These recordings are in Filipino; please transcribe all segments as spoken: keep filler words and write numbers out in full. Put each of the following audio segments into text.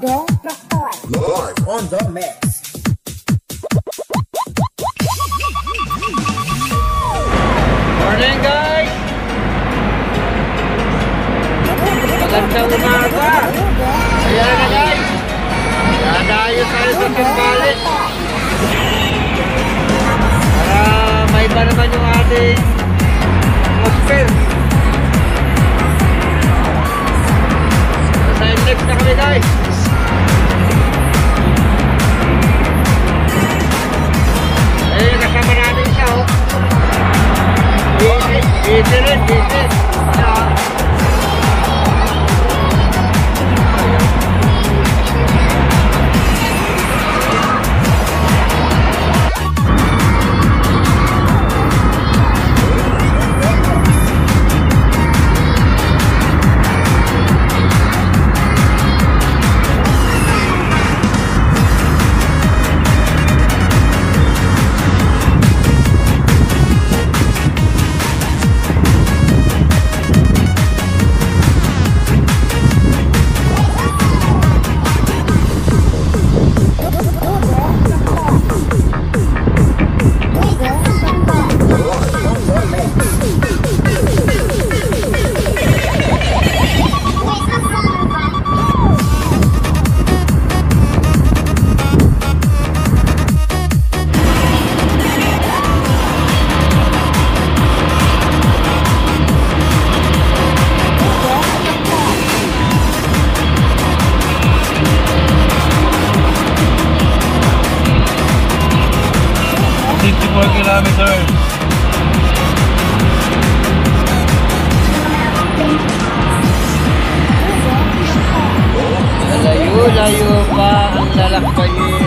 Mundo Doctor. Live on the mix. Morning guys! Magandang umaga! Ayan na guys! Dadayo tayo sa Kimbalik para may iba naman yung ating atmosphere. Nasa next na kami guys! Ayun, kasama natin siya oh! Easy, easy rin, easy. Yeah. fifty-four kilometers. Layo-layo pa ang lalakbayin.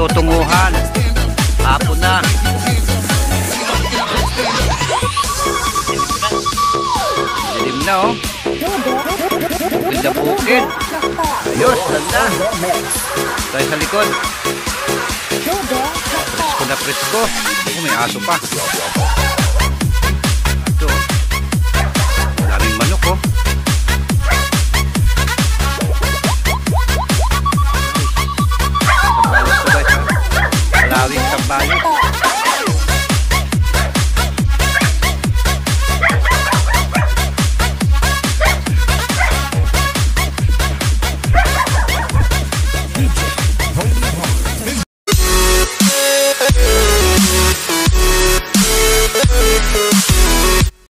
tutunguhan. Hapon na. Dilim na oh. Ganda bukid. Ayos, ganda. Tayo sa likod. Presko na presko. Oh, may aso pa.